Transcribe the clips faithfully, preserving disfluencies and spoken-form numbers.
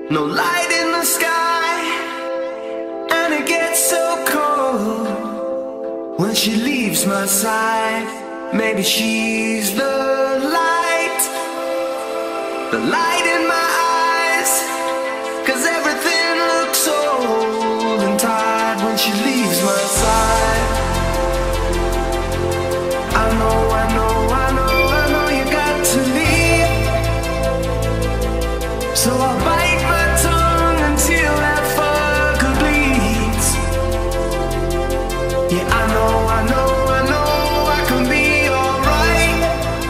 No light in the sky, and it gets so cold when she leaves my side. Maybe she's the light, the light in my eyes, 'cause everything looks old and tired when she leaves my side. I know, I know, I know, I know you got to leave, so I'll bite my tongue until that fucker bleeds. Yeah, I know, I know, I know I can be alright,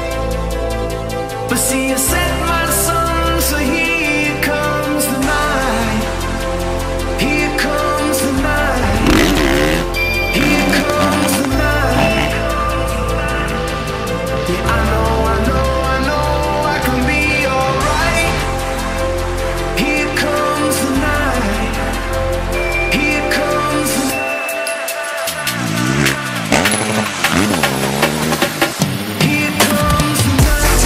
but see, you set my sun, so here comes the night. Here comes the night. Here comes the night. Yeah, I know, I know, I know I can be alright. Here comes the night. Here comes the Here comes the night.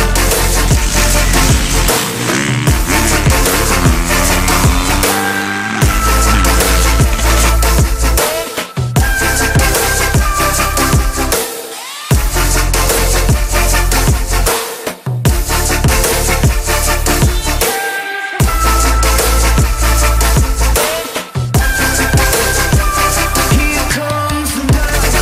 Here comes the night.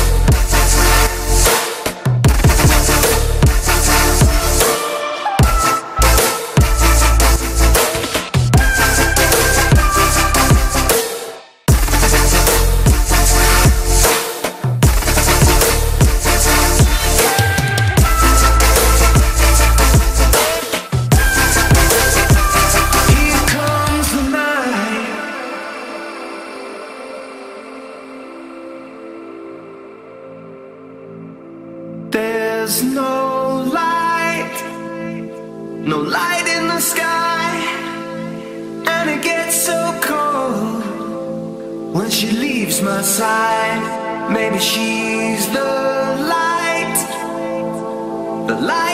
Here comes the night. There's no light, no light in the sky, and it gets so cold when she leaves my side. Maybe she's the light, the light